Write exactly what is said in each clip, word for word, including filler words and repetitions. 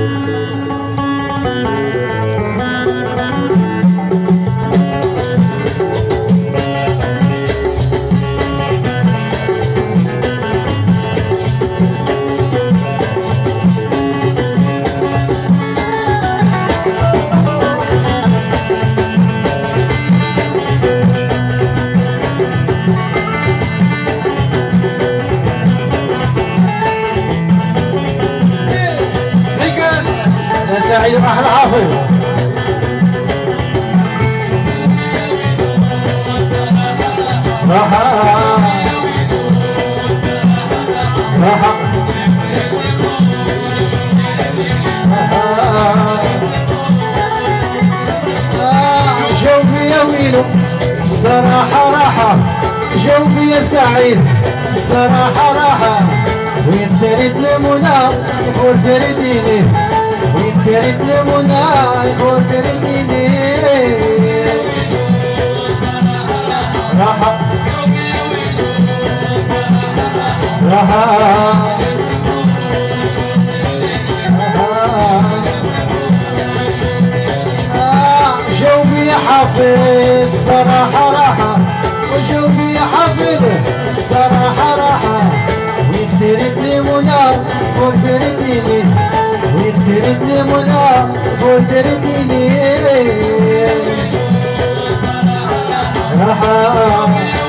سعيد راح الحافظ راح راح جوبي يا ويلو الصراحة راحة جوبي يا سعيد الصراحة راحة وين تريد المنى يقول تريديني وين تريد المنى يقول تريديني راحة راحة جوبي يا حافظ صراحة راحة وجوبي يا حافظ صراحة راحة ويخترب لي منى قول ترديني ويخترب لي منى قول ترديني راحة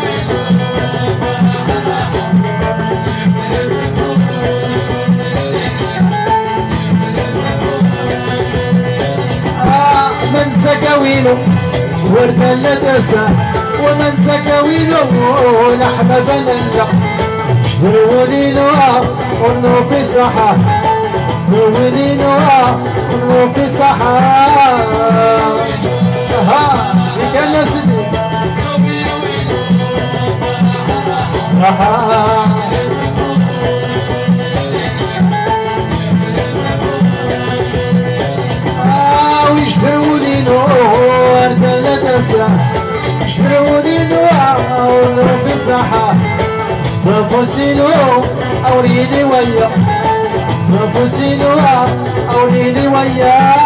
من سكاوينه وردة لا تنسى ومن سكاوينه لحمة فننجا شدروا لي نوع ونو في صحة شدروا لي نوع ونو في صحة ها كان نسدي راحة ويشدروا لي نور لا تنسى يشدروا لي نور في صحة صرفوا سينو أوريني ويا صرفوا سينو أوريني ويا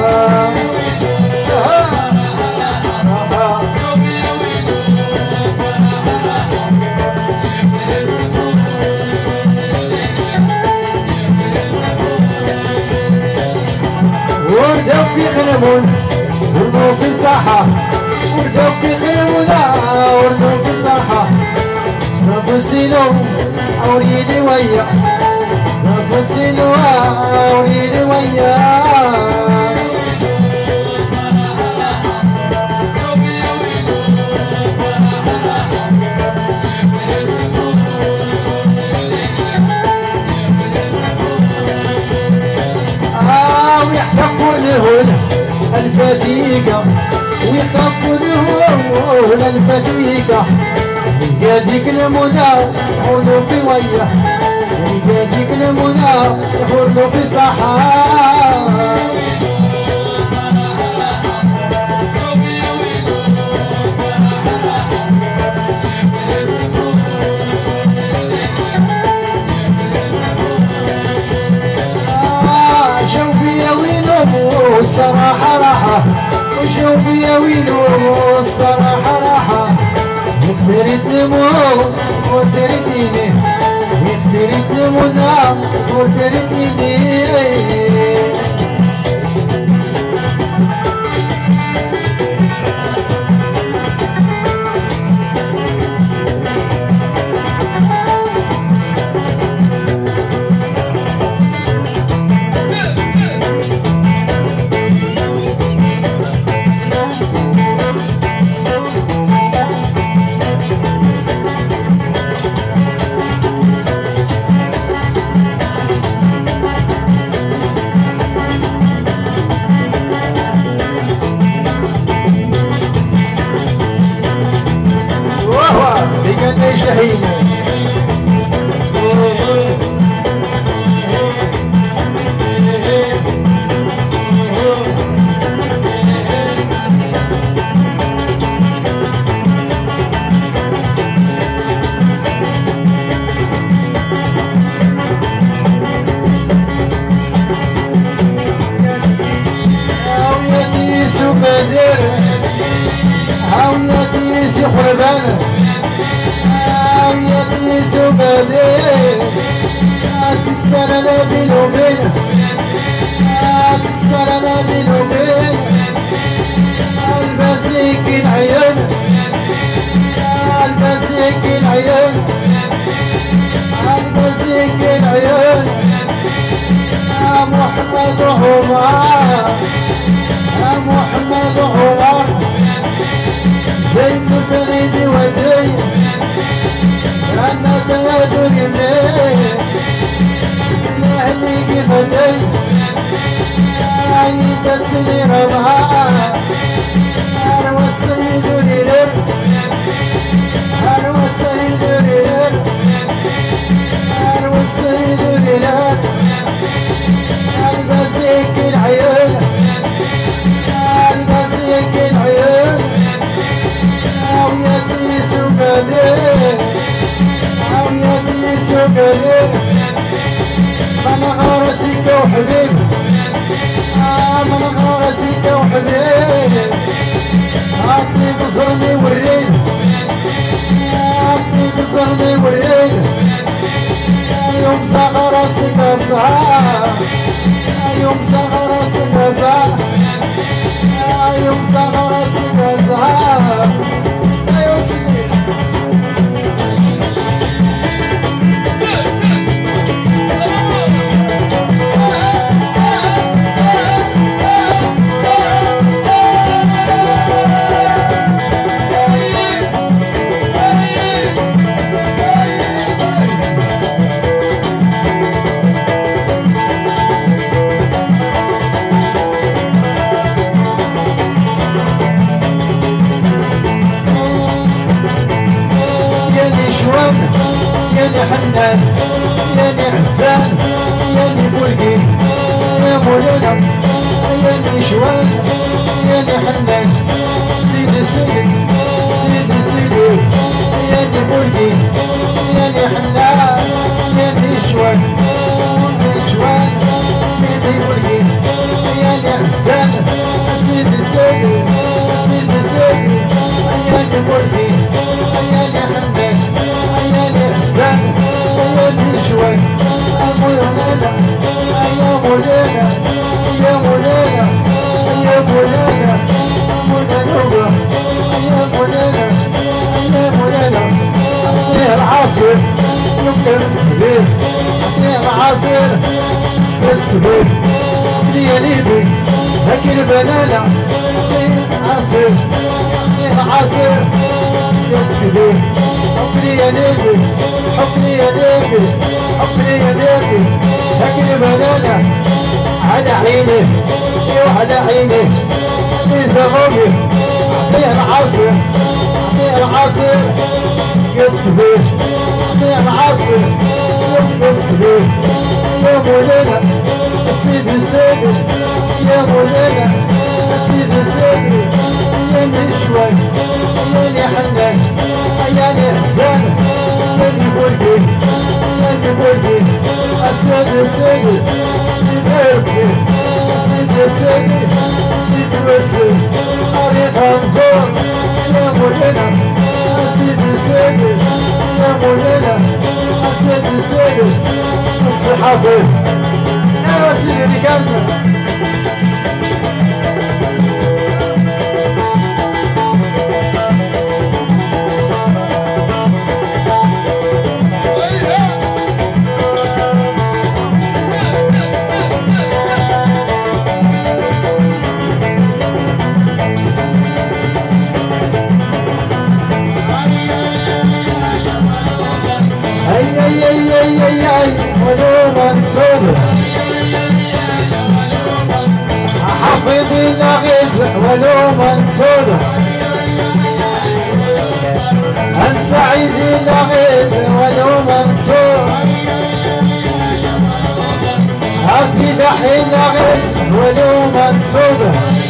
وردوا بيخدمون وردوا في الساحة وردوا بيخدمون وردوا في الساحة صرفوا سينو أوريني ويا صرفوا سينو أوريني ويا ويحتقوا لهون الفتيقة ويخافوا لهون الفتيقة يهديك المنى يحولوا في ويا يهديك المنى يحولوا في صحة الصراحة راحة وشوفي يا ويلو الصراحة راحة يخترد دموع وترديني يخترد دموع وترديني بيني وبينه تكسر انا بيني وبينه البسيك العيون البسيك العيون البسيك العيون يا محمد عمر يا محمد عمر زيد فريدي وجهي انا تهدر يمين لهني كيف جاي عيد السنين رمها انا والسيد رير انا والسيد رير انا والسيد رير البسيك العيون البسيك العيون عويتي سوقدي عويتي سوقدي انا غارسك وحبيب انا غارسك وحبيب عطني تصرني وريد عطني تصرني وريد يوم صغر راسك ازهار يوم صغر راسك ازهار يوم صغر راسك ازهار ايوه سيدي ياني حنان ياني حسان ياني فرقي يا مولانا ياني شوان ياني حنان سيدي سيدي سيدي سيدي ياني فرقي ياني حنان ياني شوان ياني شوان ياني فرقي ياني حسان سيدي سيدي سيدي سيدي ياني فرقي ياني حنان ياني حسان ياني شوان يا مولانا يا مولانا يا مولانا يا مولانا مولانا يا مولانا يا مولانا يا العاصر يبقى كبير يا العاصر يبقى كبير يا نيدي هاك البنانة يا العاصر يا العاصر يبقى كبير حبني يا نيدي حبني يا نيدي حبني يا نيدي هاك البنانة على عيني وعلى عيني عطيه زغوبي عطيه العاصر عطيه العاصر يس كبير عطيه العاصر يس كبير يا مولانا سيدي سيدي يا مولانا سيدي سيدي ياني شوي ياني حنان ياني حسان ياني فرقي ياني فرقي سيدي سيدي سيدي سيدي سيدي سيدي وسيم طريق مزور يا مولانا سيدي سيدي يا مولانا سيدي سيدي الصحافي يا سيدي اللي كان ولوما سود حفظ الغيظ ولوما سود عن سعيد الغيظ ولوما سود في دحي الغيظ ولوما سود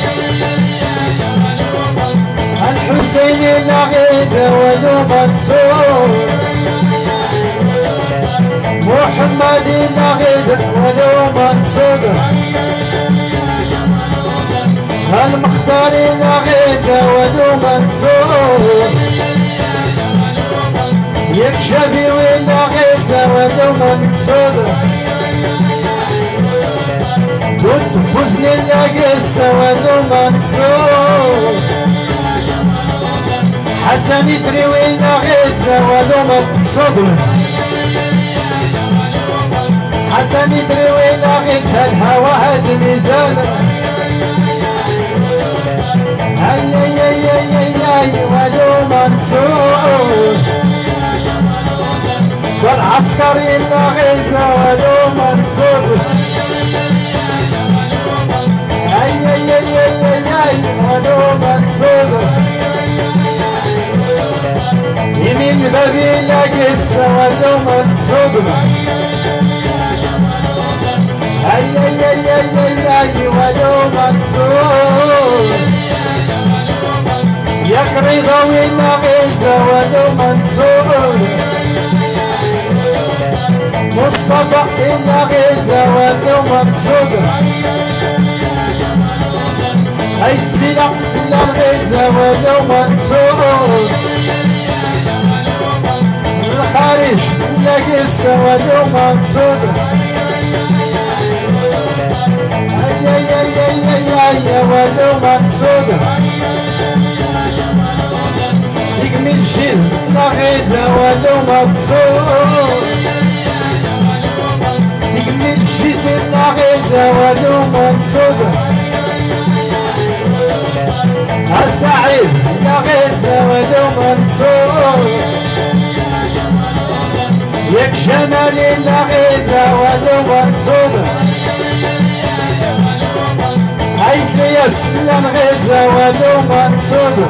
عن حسين الغيظ ولوما سود محمد النغيد ولو منصور المختار النغيد ولو منصور يكشفي والنغيد ولو منصور حسن نلاقي السواد ومكسور حسن يدري وين غيت زواد وما تقصد حسن يدري وين غيت الهوى هاد ميزان اي اي اي اي اي اي ولو منصور والعسكري اللي غيت ولو منصور اي اي اي اي اي اي ولو منصور يمين بابي لاقي السواد ولو منصور اي اي اي اي اي اي ولو منصور يا قريضة وين غيزة ولو منصور مصطفى إلا غيزة ولو منصور هاي تسيلة إلا غيزة ولو منصور الخارج إلا قصة ولو منصور اي اي اي اي اي اي ولو منصور تكمل شيل لا غيزة ولو مقصود تكمل شيل لا غيزة ولو مقصود السعيد لا غيزة ولو مقصود ياك شمالي لا غيزة ولو مقصود هاي كلياس لا غيزة ولو مقصود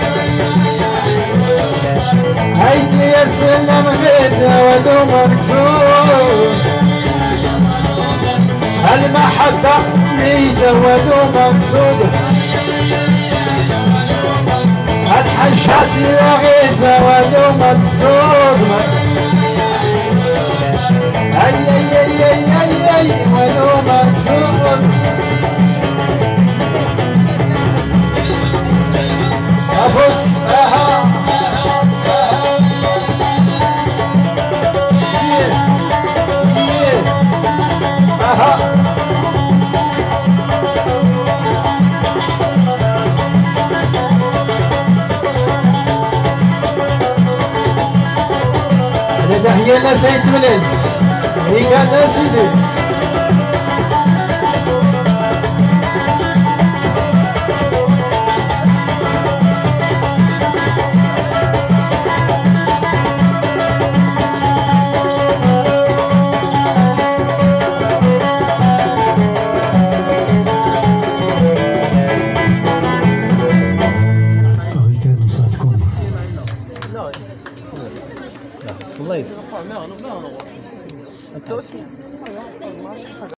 هيك لي السلم غيثة ودو مكسور المحبة ميتة ودو مقصود الحشات لغيثة ودو مقصود اي اي اي اي اي اي ودو مقصود افوس اها هي ناس يتملل هي كان ناس يدي صليت